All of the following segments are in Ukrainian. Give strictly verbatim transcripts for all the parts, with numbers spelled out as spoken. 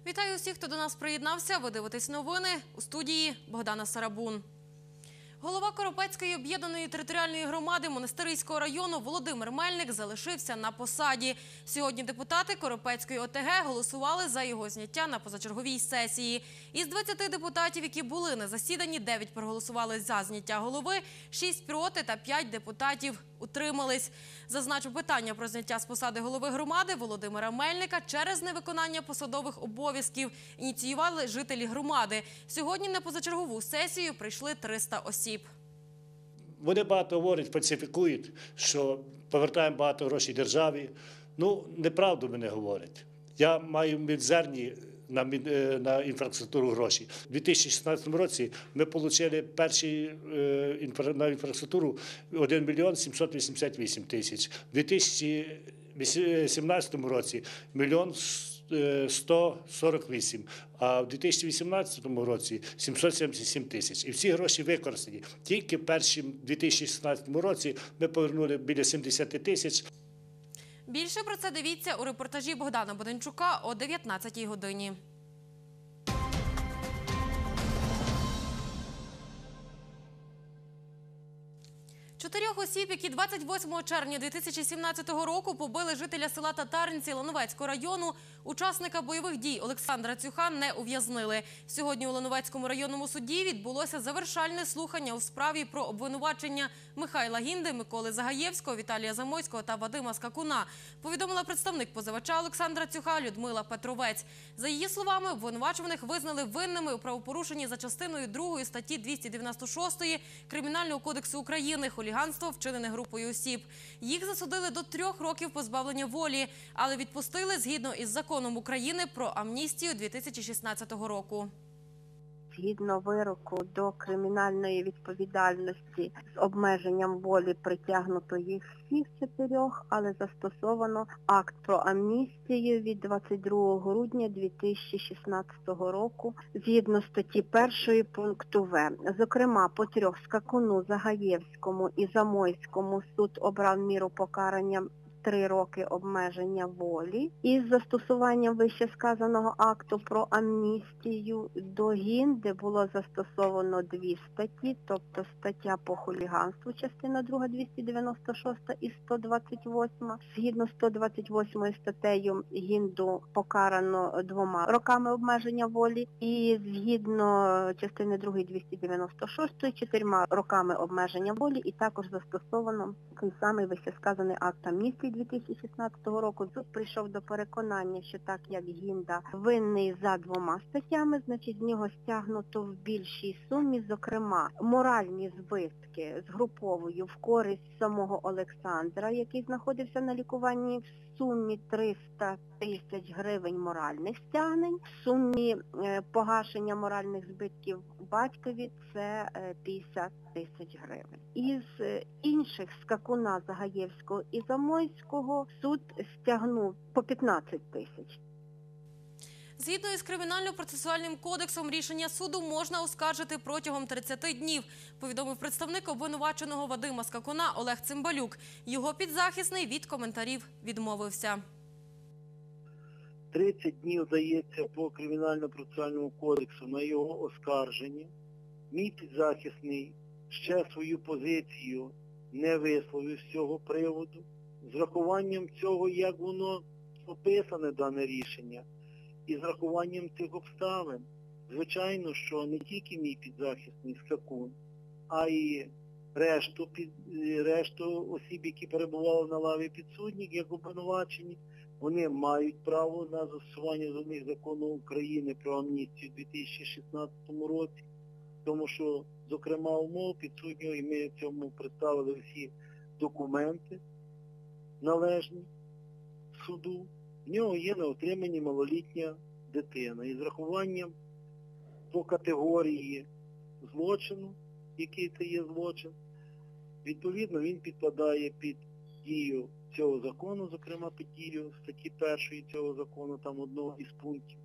Вітаю усіх, хто до нас приєднався. Ви дивитесь новини. У студії Богдана Сарабун. Голова Коропецької об'єднаної територіальної громади Монастирського району Володимир Мельник залишився на посаді. Сьогодні депутати Коропецької О Те Ге голосували за його зняття на позачерговій сесії. Із двадцяти депутатів, які були на засіданні, дев'ять проголосували за зняття голови, шість проти та п'ять депутатів утримались. Зазначу, питання про зняття з посади голови громади Володимира Мельника через невиконання посадових обов'язків ініціювали жителі громади. Сьогодні на позачергову сесію прийшли триста осіб. Вони багато говорять, фальсифікують, що повертаємо багато грошей державі. Ну, неправду мене говорять. Я маю мізерні на, на інфраструктуру гроші. У дві тисячі шістнадцятому році ми отримали перші на інфраструктуру один мільйон сімсот вісімдесят вісім тисяч. У дві тисячі сімнадцятому році мільйон сто сорок вісім, а в дві тисячі вісімнадцятому році сімсот сімдесят сім тисяч. І всі гроші використані. Тільки в першому дві тисячі шістнадцятому році ми повернули біля сімдесят тисяч. Більше про це дивіться у репортажі Богдана Боденчука о дев'ятнадцятій годині. Чотирьох осіб, які двадцять восьмого червня дві тисячі сімнадцятого року побили жителя села Татаринці Лановецького району, учасника бойових дій Олександра Цюха не ув'язнили. Сьогодні у Лановецькому районному суді відбулося завершальне слухання у справі про обвинувачення Михайла Гінди, Миколи Загаєвського, Віталія Замойського та Вадима Скакуна, повідомила представник позивача Олександра Цюха Людмила Петровець. За її словами, обвинувачуваних визнали винними у правопорушенні за частиною другої статті двісті дев'яносто шостої Кримінального кодексу України «Хуліганство, вчинене групою осіб». Їх засудили до трьох років позбавлення волі, але відпустили згідно із законом України про амністію дві тисячі шістнадцятого року. Згідно вироку до кримінальної відповідальності з обмеженням волі притягнуто їх всіх чотирьох, але застосовано акт про амністію від двадцять другого грудня дві тисячі шістнадцятого року згідно статті першої пункту В. Зокрема, по трьох Скакуну, Загаєвському і Замойському суд обрав міру покарання три роки обмеження волі. Із застосуванням вищесказаного акту про амністію до Гінди було застосовано дві статті, тобто стаття по хуліганству, частина друга двісті дев'яносто шоста і сто двадцять восьма. Згідно сто двадцять восьмою статтею Гінду покарано двома роками обмеження волі і згідно частини другої двісті дев'яносто шостої чотирма роками обмеження волі, і також застосовано той самий вищесказаний акт амністії дві тисячі шістнадцятого року. Суд прийшов до переконання, що так як Гінда винний за двома статтями, значить з нього стягнуто в більшій сумі, зокрема, моральні збитки з груповою в користь самого Олександра, який знаходився на лікуванні, в сумі триста тисяч гривень моральних стягнень, в сумі погашення моральних збитків батькові це п'ятдесят тисяч гривень. Із інших Скакуна, Загаєвського і Замойського суд стягнув по п'ятнадцять тисяч. Згідно із Кримінально-процесуальним кодексом, рішення суду можна оскаржити протягом тридцяти днів, повідомив представник обвинуваченого Вадима Скакуна Олег Цимбалюк. Його підзахисний від коментарів відмовився. тридцять днів дається по Кримінально-процесуальному кодексу на його оскарження. Мій підзахисний ще свою позицію не висловив з цього приводу. З рахуванням цього, як воно описане, дане рішення, і з рахуванням цих обставин, звичайно, що не тільки мій підзахисний Скакун, а й решту, під, решту осіб, які перебували на лаві підсудних, як обвинувачені, вони мають право на застосування до них закону України про амністію у дві тисячі шістнадцятому році, тому що, зокрема, умов підсуднього, і ми в цьому представили всі документи належні суду, в нього є на отриманні малолітня дитина. І з рахуванням по категорії злочину, який це є злочин, відповідно він підпадає під дію цього закону, зокрема під дію статті першої цього закону, там одного із пунктів.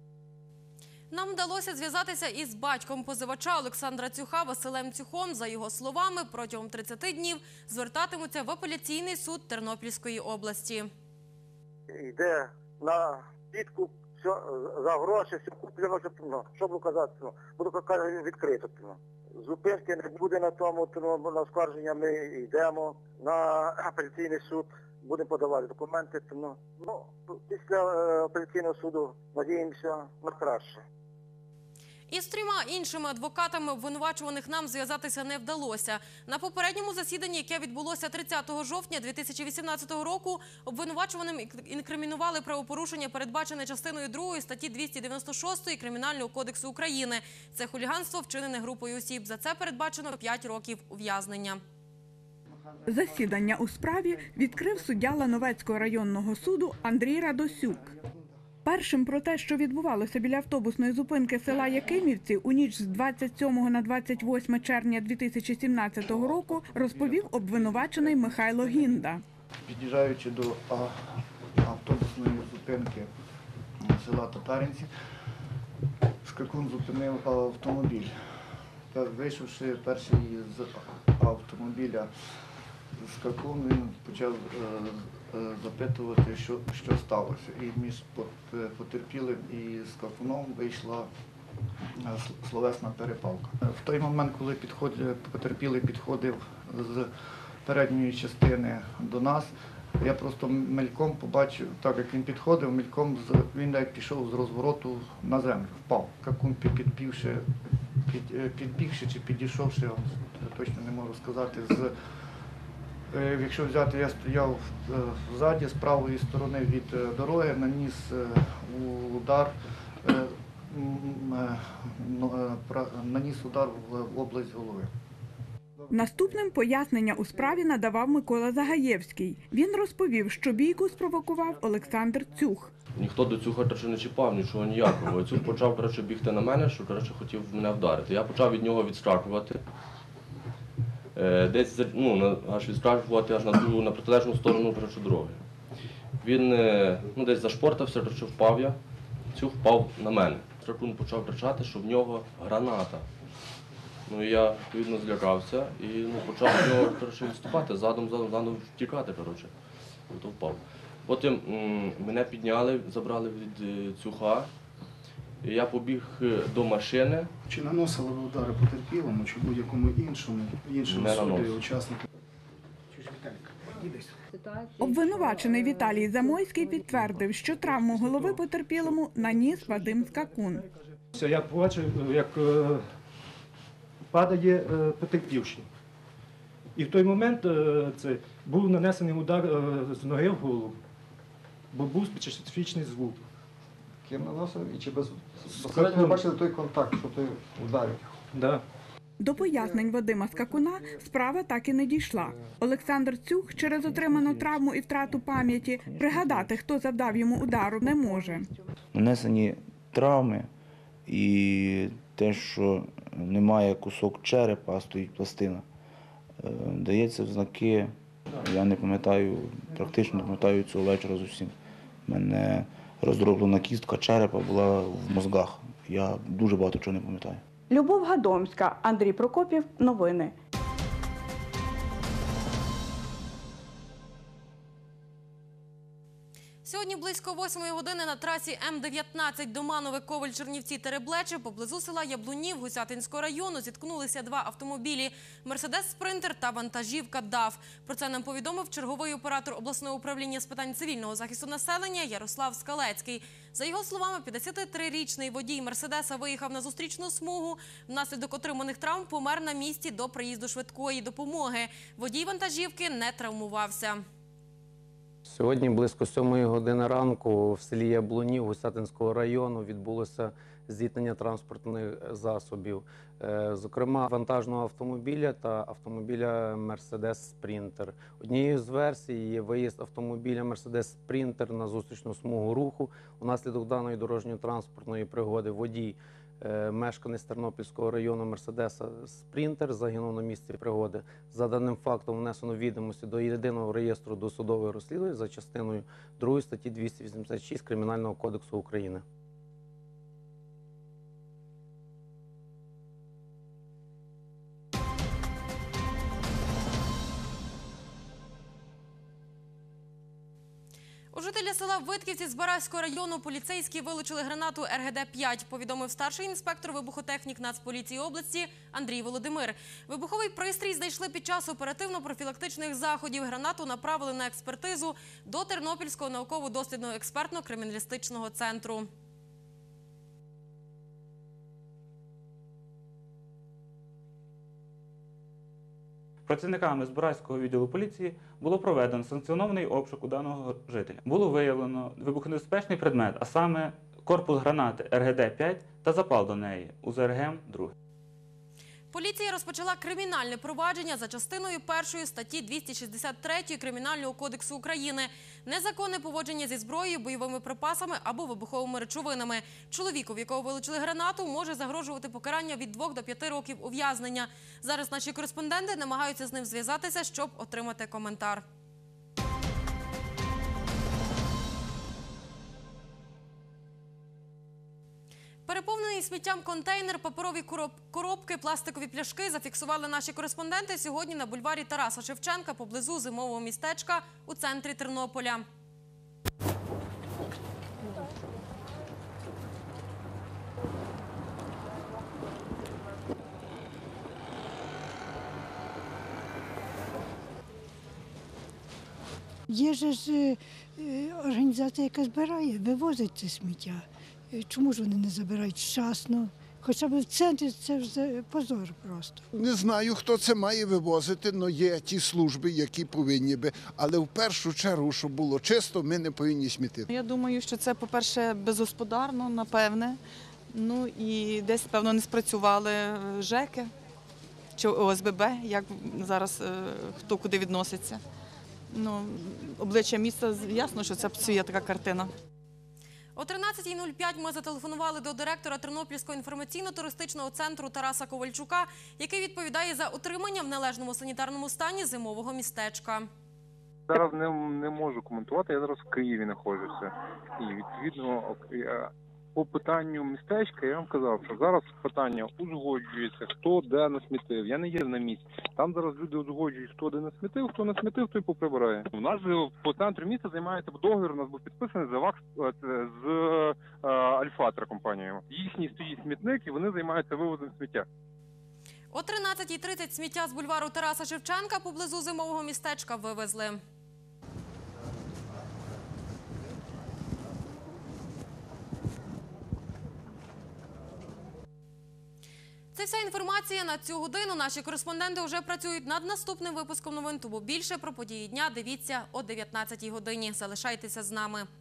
Нам вдалося зв'язатися із батьком позивача Олександра Цюха Василем Цюхом. За його словами, протягом тридцяти днів звертатимуться в апеляційний суд Тернопільської області. Йде на підкуп все за гроші, все куплено, ну, що буду казати, ну, буду казати відкрито. Ну. Зупинки не буде на тому, ну, на оскарження ми йдемо на апеляційний суд, будемо подавати документи. Ну, ну, після е, апеляційного суду надіємося на краще. Із трьома іншими адвокатами обвинувачуваних нам зв'язатися не вдалося. На попередньому засіданні, яке відбулося тридцятого жовтня дві тисячі вісімнадцятого року, обвинувачуваним інкримінували правопорушення, передбачене частиною другої статті двісті дев'яносто шість Кримінального кодексу України. Це хуліганство, вчинене групою осіб. За це передбачено п'ять років ув'язнення. Засідання у справі відкрив суддя Лановецького районного суду Андрій Радосюк. Першим про те, що відбувалося біля автобусної зупинки села Якимівці у ніч з двадцять сьомого на двадцять восьме червня дві тисячі сімнадцятого року, розповів обвинувачений Михайло Гінда. Під'їжджаючи до автобусної зупинки села Татаринці, скакун зупинив автомобіль. Вийшовши перший з автомобіля, скакун, він почав запитувати, що, що сталося. І між потерпілим і скакуном вийшла словесна перепалка. В той момент, коли підходив, потерпілий підходив з передньої частини до нас, я просто мельком побачив, так як він підходив, мельком він як пішов з розвороту на землю, впав. Скакун підбігши, під, підбігши чи підійшовши, я точно не можу сказати, з якщо взяти, я стояв ззаді, з правої сторони від дороги, наніс удар, наніс удар в область голови. Наступним пояснення у справі надавав Микола Загаєвський. Він розповів, що бійку спровокував Олександр Цюх. Ніхто до Цюха не чіпав, нічого ніякого. Цюх почав коротше, бігти на мене, що коротше, хотів мене вдарити. Я почав від нього відскакувати. Десь ну, аж відскакувати аж на, ту, на протилежну сторону коротше, дороги. Він ну, десь зашпортався, коротше, впав я, Цюх впав на мене. Скакун почав кричати, що в нього граната. Ну, я, відповідно, злякався і ну, почав від нього коротше, відступати, задом, задом, задом втікати, коротше, і то впав. Потім м, мене підняли, забрали від е, Цюха, і я побіг до машини. Чи наносили ви удари потерпілому, чи будь-якому іншому, іншому особі, учаснику? Обвинувачений Віталій Замойський підтвердив, що травму голови потерпілому наніс Вадим Скакун. Я побачив, як падає потерпівший. І в той момент це, був нанесений удар з ноги в голову, бо був специфічний звук. Ким наносив і чи без... Ви бачили той контакт, що той ударив? Да. До пояснень Вадима Скакуна справа так і не дійшла. Олександр Цюх через отриману травму і втрату пам'яті пригадати, хто завдав йому удару, не може. Нанесені травми і те, що немає кусок черепа, а стоїть пластина, дається в знаки. Я не пам'ятаю, практично не пам'ятаю цього вечора зовсім. У мене роздроблена кістка черепа була в мозгах. Я дуже багато чого не пам'ятаю. Любов Гадомська, Андрій Прокопів. Новини. Сьогодні близько восьмої години на трасі М дев'ятнадцять Доманове-Ковель-Чернівці-Тереблече поблизу села Яблунів Гусятинського району зіткнулися два автомобілі – «Мерседес-Спринтер» та вантажівка «ДАФ». Про це нам повідомив черговий оператор обласного управління з питань цивільного захисту населення Ярослав Скалецький. За його словами, п'ятдесятитрирічний водій «Мерседеса» виїхав на зустрічну смугу. Внаслідок отриманих травм помер на місці до приїзду швидкої допомоги. Водій вантажівки не травмувався. Сьогодні близько сьомої години ранку в селі Яблунів Гусятинського району відбулося зіткнення транспортних засобів, зокрема вантажного автомобіля та автомобіля «Мерседес-Спринтер». Однією з версій є виїзд автомобіля «Мерседес-Спринтер» на зустрічну смугу руху. Унаслідок даної дорожньо-транспортної пригоди водій, мешканець Тернопільського району «Мерседеса Спринтер» загинув на місці пригоди. За даним фактом внесено відомості до єдиного реєстру досудової розслідування за частиною другої статті двісті вісімдесят шість Кримінального кодексу України. У жителя села Витківці Збаразького району поліцейські вилучили гранату ер ге де п'ять, повідомив старший інспектор вибухотехнік Нацполіції області Андрій Володимир. Вибуховий пристрій знайшли під час оперативно-профілактичних заходів. Гранату направили на експертизу до Тернопільського науково-дослідного експертно-криміналістичного центру. Працівниками Збаразького відділу поліції було проведено санкціонований обшук у даного жителя. Було виявлено вибухонебезпечний предмет, а саме корпус гранати ер ге де п'ять та запал до неї у зе ер ге ем два. Поліція розпочала кримінальне провадження за частиною першої статті двісті шістдесят три Кримінального кодексу України «Незаконне поводження зі зброєю, бойовими припасами або вибуховими речовинами». Чоловіку, в якого вилучили гранату, може загрожувати покарання від двох до п'яти років ув'язнення. Зараз наші кореспонденти намагаються з ним зв'язатися, щоб отримати коментар. Переповнений сміттям контейнер, паперові коробки, пластикові пляшки зафіксували наші кореспонденти сьогодні на бульварі Тараса Шевченка поблизу зимового містечка у центрі Тернополя. Є ж організація, яка збирає, вивозить це сміття. Чому ж вони не забирають вчасно? Хоча б в центрі це вже позор просто. Не знаю, хто це має вивозити, але є ті служби, які повинні би. Але в першу чергу, щоб було чисто, ми не повинні смітити. Я думаю, що це, по-перше, безгосподарно, напевне. Ну і десь, певно, не спрацювали ЖЕКи чи о ес бе бе, як зараз хто куди відноситься. Ну, обличчя міста, ясно, що це псує така картина. О тринадцятій нуль п'ять ми зателефонували до директора Тернопільського інформаційно-туристичного центру Тараса Ковальчука, який відповідає за утримання в належному санітарному стані зимового містечка. Зараз не, не можу коментувати, я зараз в Києві знаходжуся. І відповідно по питанню містечка я вам казав, що зараз питання узгоджується, хто де насмітив. Я не є на місці. Там зараз люди узгоджують, хто де насмітив, хто насмітив, той поприбирає. У нас по центру міста займається договір, у нас був підписаний з ВАКС з Альфатра компанією. Їхній стоїть смітник і вони займаються вивозом сміття. О тринадцятій тридцять сміття з бульвару Тараса Шевченка поблизу зимового містечка вивезли. Це вся інформація на цю годину. Наші кореспонденти вже працюють над наступним випуском новин. Тому більше про події дня дивіться о дев'ятнадцятій годині. Залишайтеся з нами.